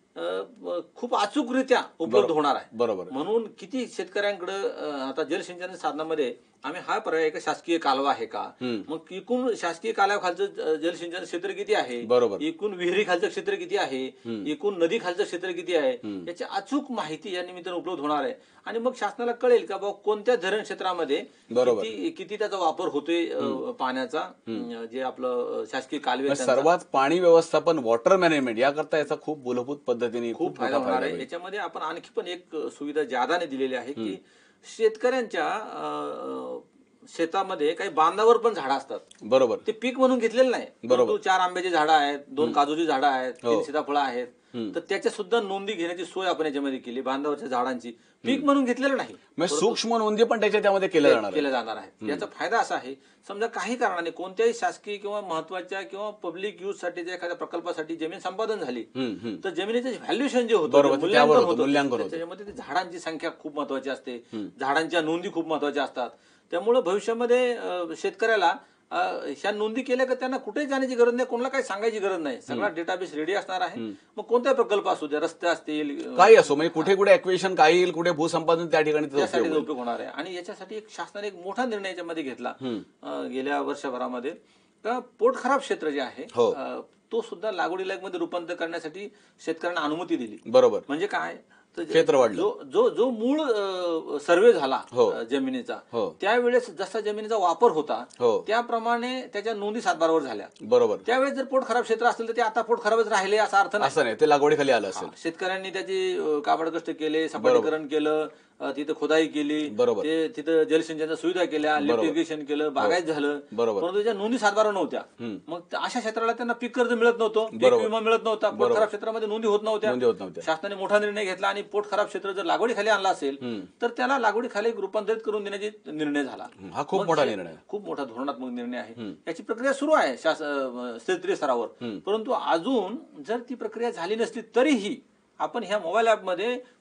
खूप अचूकरित्या उपलब्ध होणार आहे. बरोबर. म्हणून किती शेतकऱ्यांकडे आता जलसिंचन साधनामध्ये आम्ही हा पर्याय एक शासकीय कालवा आहे का, मग एकूण शासकीय कालव्याखालचं जलसिंचन क्षेत्र किती आहे, बरोबर, एकूण विहिरी खालचं क्षेत्र किती आहे, एकूण नदी खालचं क्षेत्र किती आहे, याची अचूक माहिती या निमित्तानं उपलब्ध होणार आहे. आणि मग शासनाला कळेल का बाबा कोणत्या धरण क्षेत्रामध्ये किती किती त्याचा वापर होतोय पाण्याचा, जे आपलं शासकीय कालवे. सर्वात पाणी व्यवस्थापन, वॉटर मॅनेजमेंट याकरता याचा खूप मूलभूत पद्धतीने खूप फायदा होणार आहे. याच्यामध्ये आपण आणखी पण एक सुविधा ज्यादाने दिलेली आहे की शेतकऱ्यांच्या शेतामध्ये काही बांधावर पण झाडं असतात. बरोबर. ते पीक म्हणून घेतलेलं नाही. बरोबर. चार आंब्याची झाडं आहेत, दोन काजूची झाडं आहेत, तीन सीताफळं आहेत, तर त्याच्या सुद्धा नोंदी घेण्याची सोय आपण याच्यामध्ये केली. बांधावरच्या झाडांची पीक म्हणून घेतलेलं नाही, सूक्ष्म नोंदी पण त्याच्या त्यामध्ये केल्या जाणार केल्या जाणार आहेत. याचा फायदा असा आहे, समजा काही कारणाने कोणत्याही शासकीय किंवा महत्वाच्या किंवा पब्लिक यूज साठी एखाद्या प्रकल्पासाठी जमीन संपादन झाली तर जमिनीचं व्हॅल्युएशन जे होतं, मूल्यांकन होतं, त्याच्यामध्ये झाडांची संख्या खूप महत्वाची असते, झाडांच्या नोंदी खूप महत्वाच्या असतात. त्यामुळे भविष्यामध्ये शेतकऱ्याला ह्या नोंदी केल्या का त्यांना कुठेही जाण्याची गरज नाही, कोणाला काही सांगायची गरज नाही. सगळा डेटाबेस रेडी असणार आहे. मग कोणताही प्रकल्प असू द्या, रस्ते असतील, काही असो, म्हणजे कुठे कुठे ऍक्विजिशन काय येईल, कुठे भूसंपादन, त्या ठिकाणी त्यासाठी उपयोग होणार आहे. आणि याच्यासाठी एक शासनाने एक मोठा निर्णय याच्यामध्ये घेतला गेल्या वर्षभरामध्ये का पोट खराब क्षेत्र जे आहे तो सुद्धा लागवडी लायकमध्ये रूपांतर करण्यासाठी शेतकऱ्यांना अनुमती दिली. बरोबर. म्हणजे काय, क्षेत्र वाढलं. जो जो जो मूळ सर्वे झाला जमिनीचा त्यावेळेस जसा जमिनीचा वापर होता त्याप्रमाणे त्याच्या नोंदी सातबारावर झाल्या. बरोबर. त्यावेळेस जर पोट खराब क्षेत्र असेल तर ते आता पोट खराबच राहिले असा अर्थ नाही, ते लागवडीखाली आलं असेल. शेतकऱ्यांनी त्याची काबड कष्ट केले, सपाटीकरण केलं, तिथं खोदाई केली, ते तिथं जलसिंचनाच्या सुविधा केल्या, लिफ्ट इरिगेशन केलं, बागायत झालं, परंतु त्याच्या नोंदी सातबारा नव्हत्या. मग अशा क्षेत्राला त्यांना पीक कर्ज मिळत नव्हतं, पीक विमा मिळत नव्हता, पोट खराब क्षेत्रामध्ये नोंदी होत नव्हत्या. शासनाने मोठा निर्णय घेतला आणि पोट खराब क्षेत्र जर लागवडीखाली आणला असेल तर त्याला लागवडीखाली रूपांतरित करून देण्याची निर्णय झाला. हा खूप मोठा निर्णय, खूप मोठा धोरणात्मक निर्णय आहे. याची प्रक्रिया सुरू आहे क्षेत्रीय स्तरावर. परंतु अजून जर ती प्रक्रिया झाली नसली तरीही आपण ह्या मोबाईल ऍपमध्ये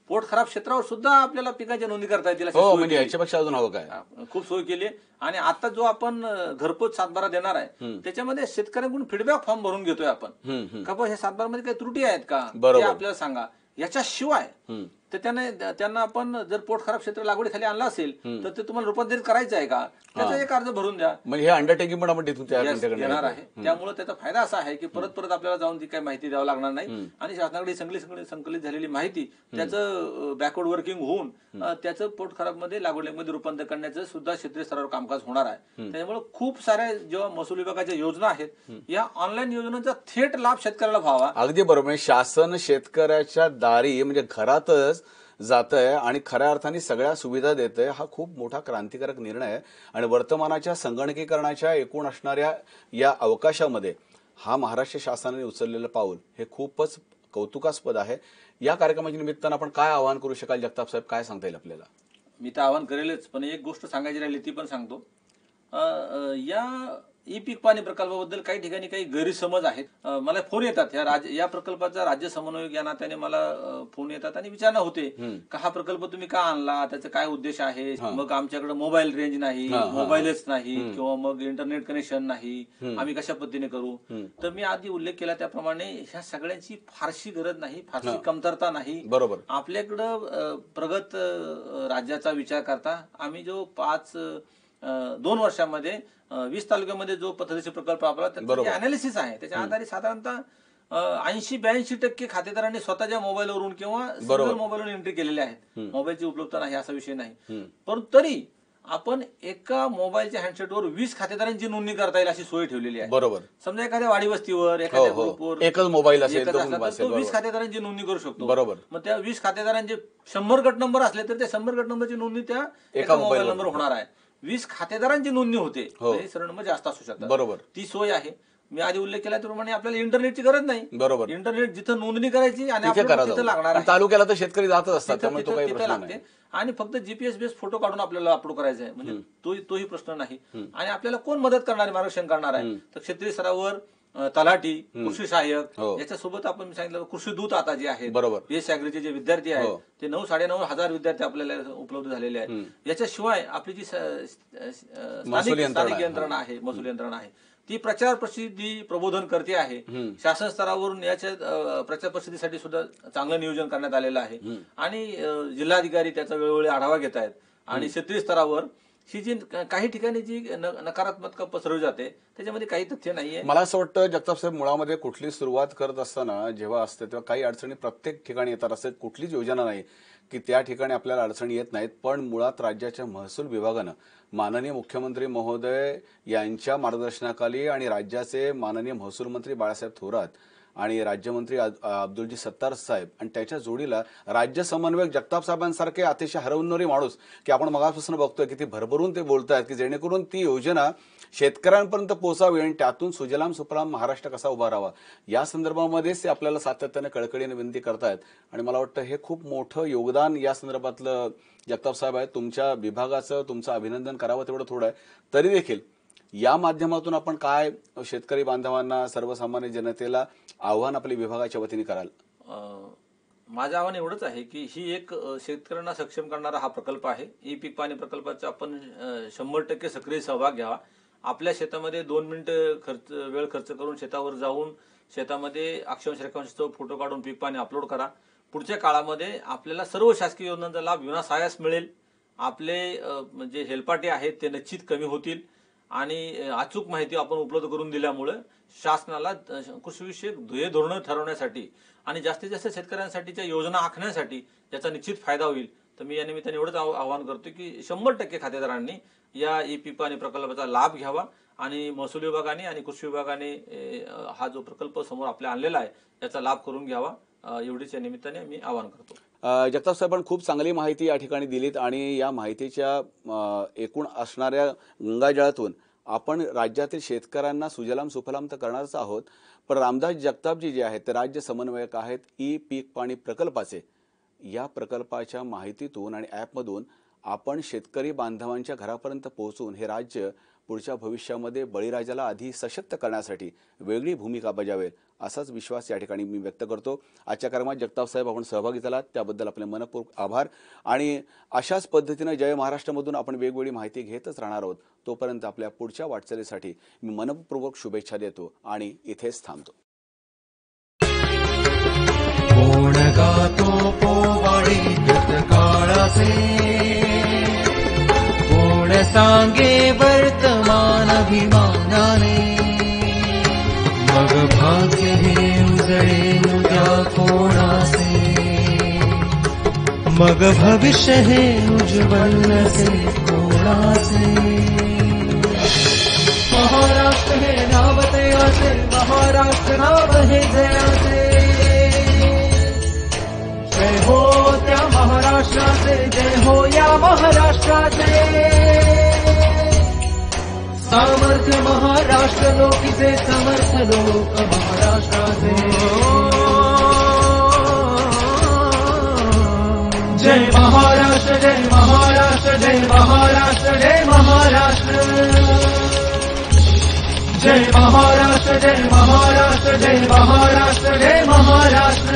पोट खराब क्षेत्रावर सुद्धा आपल्याला पिकाच्या नोंदी करता येतील अशी हो सोय म्हणजे केली. याच्यापेक्षा अजून हवं काय. खूप सोय केली आहे. आणि आता जो आपण अं, घरपोच सातबारा देणार आहे त्याच्यामध्ये शेतकऱ्यांकडून फीडबॅक फॉर्म भरून घेतोय आपण का बा हे सातबारामध्ये काही त्रुटी आहेत का बरोबर. ते आपल्याला सांगा. याच्याशिवाय तर त्याने त्यांना आपण जर पोट खराब क्षेत्र लागवडीखाली आणलं असेल तर ते तुम्हाला रूपांतरित करायचं आहे का त्याचा एक अर्ज भरून द्या. म्हणजे हे अंडरटेकिंग पण आपण तिथून त्या Yes, त्यांच्याकडे येणार घेतो. आहे. त्यामुळे त्याचा फायदा असा आहे की परत परत आपल्याला जाऊन ती काही माहिती द्यावं लागणार नाही आणि शासनाकडे सगळी सगळी संकलित झालेली माहिती त्याचं बॅकवर्ड वर्किंग होऊन अं, त्याचं पोट खराब मध्ये लागवडीमध्ये रूपांतर करण्याचं सुद्धा क्षेत्रीय स्तरावर कामकाज होणार आहे. त्यामुळे खूप साऱ्या जेव्हा महसूल विभागाच्या योजना आहेत या ऑनलाईन योजनांचा थेट लाभ शेतकऱ्याला व्हावा. अगदी बरोबर. म्हणजे शासन शेतकऱ्याच्या दारी म्हणजे घरातच जात आहे आणि खऱ्या अर्थाने सगळ्या सुविधा देत आहे. हा खूप मोठा क्रांतिकारक निर्णय आहे आणि वर्तमानाच्या संगणकीकरणाच्या एकूण असणाऱ्या या अवकाशामध्ये हा महाराष्ट्र शासनाने उचललेलं पाऊल हे खूपच कौतुकास्पद आहे. या कार्यक्रमाच्या निमित्तानं आपण काय आवाहन करू शकाल जगताप साहेब, काय सांगता येईल आपल्याला? मी तर आवाहन करेलच पण एक गोष्ट सांगायची राहिली ती पण सांगतो. अं, या ई पीक पाणी प्रकल्पाबद्दल काही ठिकाणी काही गैरसमज आहेत. अं, मला फोन येतात या राज्य या प्रकल्पाचा राज्य समन्वयक या नात्याने मला अं, फोन येतात आणि विचारणा होते का हा प्रकल्प तुम्ही का आणला, त्याचा काय उद्देश आहे. मग आमच्याकडे मोबाईल रेंज नाही, मोबाईलच नाही किंवा मग इंटरनेट कनेक्शन नाही, आम्ही कशा पद्धतीने करू. तर मी आधी उल्लेख केला त्याप्रमाणे ह्या सगळ्यांची फारशी गरज नाही, फारशी कमतरता नाही. बरोबर. आपल्याकडं अं, प्रगत अं, राज्याचा विचार करता आम्ही जो पाच अं, दोन वर्षांमध्ये अं, वीस तालुक्यामध्ये जो पथदर्शी प्रकल्प आपला त्याचं जे अनालिसिस आहे त्याच्या आधारे साधारणतः ऐंशी ब्याऐंशी टक्के खातेदारांनी स्वतःच्या मोबाईलवरून किंवा सिंगल मोबाईलवरून एंट्री केलेली आहेत. मोबाईलची उपलब्धता नाही असा विषय नाही, परंतु तरी आपण एका मोबाईलच्या हँडसेटवर वीस खातेदारांची नोंदणी करता येईल अशी सोय ठेवलेली आहे. बरोबर. समजा एखाद्या वाडी वस्तीवर एखाद्या ग्रुपवर एकच मोबाईल असेल एकच तो असला तर असेल, तो वीस बरोबर. खातेदारांची नोंदणी करू शकतो. बरोबर. मग त्या वीस खातेदारांचे शंभर गट नंबर असले तर त्या शंभर गट नंबरची नोंदणी त्या एका मोबाईल नंबर होणार आहे. वीस खातेदारांची नोंदणी होते, सरळ नंबर जास्त असू शकतात. बरोबर. ती सोय आहे. मी आधी उल्लेख केला त्याप्रमाणे आपल्याला इंटरनेटची गरज नाही. बरोबर. इंटरनेट जिथं नोंदणी करायची आणि तिथे upload करा तिथं जाऊ. लागणार आहे. तालुक्याला तर शेतकरी जातच असतात तिथं- त्यामुळे तो तिथं- काही तिथं प्रश्न लागते. नाही. आणि फक्त जीपीएस बेस फोटो काढून आपल्याला अपलोड करायचा आहे म्हणजे तो तोही प्रश्न नाही. आणि आपल्याला कोण मदत करणार आहे, मार्गदर्शन करणार आहे तर क्षेत्रीय स्तरावर अं, तलाठी, कृषी सहाय्यक हो. याच्यासोबत आपण सांगितलं कृषी दूत आता जे आहेत, बरोबर. बीएस ऍग्रीचे जे विद्यार्थी आहेत हो. ते नऊ साडेनऊ हजार विद्यार्थी आपल्याला उपलब्ध झालेले आहेत. याच्याशिवाय आपली जी स- स- स्थानिक यंत्रणा स्थानिक आहे. यंत्रणा आहे, महसूल यंत्रणा आहे ती प्रचार प्रसिद्धी प्रबोधन करते आहे. शासन स्तरावरून याच्या अं, प्रचार प्रसिद्धीसाठी सुद्धा चांगलं नियोजन करण्यात आलेलं आहे आणि अं, जिल्हाधिकारी त्याचा वेळोवेळी आढावा घेत आहेत. आणि क्षेत्रीय स्तरावर ही जी काही ठिकाणी जी न- नकारात्मकता पसरवली जाते त्याच्यामध्ये काही तथ्य नाहीये. मला असं वाटतं जगताप साहेब, मुळामध्ये कुठली सुरुवात करत असताना जेव्हा असते तेव्हा काही अडचणी प्रत्येक ठिकाणी येतात. असं कुठलीच योजना नाही की त्या ठिकाणी आपल्याला अडचणी येत नाहीत. पण मुळात राज्याच्या महसूल विभागानं माननीय मुख्यमंत्री महोदय यांच्या मार्गदर्शनाखाली आणि राज्याचे माननीय महसूल मंत्री बाळासाहेब थोरात आणि राज्यमंत्री अब्दुलजी सत्तार साहेब आणि त्याच्या जोडीला राज्य समन्वयक जगताप साहेबांसारखे अतिशय हरवणारे माणूस की आपण मगापासून बघतोय की ती भरभरून ते बोलतायत की जेणेकरून ती योजना शेतकऱ्यांपर्यंत पोहोचावी आणि त्यातून सुजलाम सुफलाम महाराष्ट्र कसा उभा राहावा या संदर्भामध्येच ते आपल्याला सातत्याने कळकळीने विनंती करतायत. आणि मला वाटतं हे खूप मोठं योगदान या संदर्भातलं जगताप साहेब आहे. तुमच्या विभागाचं तुमचं अभिनंदन करावं तेवढं थोडं आहे. तरी देखील या माध्यमातून आपण काय शेतकरी बांधवांना, सर्वसामान्य जनतेला आव्हान आपल्या विभागाच्या वतीने कराल? अं, माझं आव्हान एवढंच आहे की ही एक अं, शेतकऱ्यांना सक्षम करणारा हा प्रकल्प आहे. ई पीक पाणी प्रकल्पाचा आपण अं, शंभर टक्के सक्रिय सहभाग घ्यावा. आपल्या शेतामध्ये दोन मिनिटं खर्च वेळ खर्च करून शेतावर जाऊन शेतामध्ये अक्षांश रेखांशाचा फोटो काढून पीक पाणी अपलोड करा. पुढच्या काळामध्ये आपल्याला सर्व शासकीय योजनांचा लाभ विनासायास मिळेल. आपले अं, म्हणजे हेलपाटे आहेत ते निश्चित कमी होतील आणि अचूक माहिती आपण उपलब्ध करून दिल्यामुळे शासनाला कृषीविषयक ध्येय धोरणं ठरवण्यासाठी आणि जास्तीत जास्त शेतकऱ्यांसाठीच्या योजना आखण्यासाठी याचा निश्चित फायदा होईल. तर मी या निमित्ताने एवढंच आवाहन करतो की शंभर टक्के खातेदारांनी या ई पीक पाणी प्रकल्पाचा लाभ घ्यावा आणि महसूल विभागाने आणि कृषी विभागाने हा जो प्रकल्प समोर आपल्या आणलेला आहे याचा लाभ करून घ्यावा. एवढीच या निमित्ताने मी आवाहन करतो. जगताप साहेबांनी खूप चांगली माहिती या ठिकाणी दिलीत आणि या माहितीच्या एकूण असणाऱ्या गंगाजळातून आपण राज्यातील शेतकऱ्यांना सुजलाम सुफलाम तर करणारच आहोत. पण रामदास जगतापजी जे आहेत ते राज्य समन्वयक आहेत ई पीक पाणी प्रकल्पाचे. या प्रकल्पाच्या माहितीतून आणि ॲपमधून आपण शेतकरी बांधवांच्या घरापर्यंत पोहोचून हे राज्य पुढच्या भविष्यामध्ये बळीराजाला अधिक सशक्त करण्यासाठी वेगळी भूमिका बजावेल असाच विश्वास या ठिकाणी मी व्यक्त करतो. आजच्या कार्यक्रमात जगताप साहेब आपण सहभागी झालात त्याबद्दल आपले मनपूर्वक आभार. आणि अशाच पद्धतीने जय महाराष्ट्रामधून आपण वेगवेगळी माहिती घेतच राहणार आहोत. तोपर्यंत आपल्या पुढच्या वाटचालीसाठी मी मनपूर्वक शुभेच्छा देतो आणि इथेच थांबतो. कोण गातो पोवाडे गतकाळाचे, कोण सांगे वर्तमान अभिमानाने, मग भाग्य हे उजळे उद्या कोणाचे, मग भविष्य हे उज्ज्वल से कोणाचे. महाराष्ट्र हे नाव तयाचे, महाराष्ट्र नाव हे जयाचे. जय हो त्या महाराष्ट्राचे, जय हो या महाराष्ट्राचे. सामर्थ्य महाराष्ट्र लोकीचे, समर्थ लोक महाराष्ट्राचे. जय महाराष्ट्र, जय महाराष्ट्र, जय महाराष्ट्र, जय महाराष्ट्र. जय महाराष्ट्र, जय महाराष्ट्र, जय महाराष्ट्र, जय महाराष्ट्र.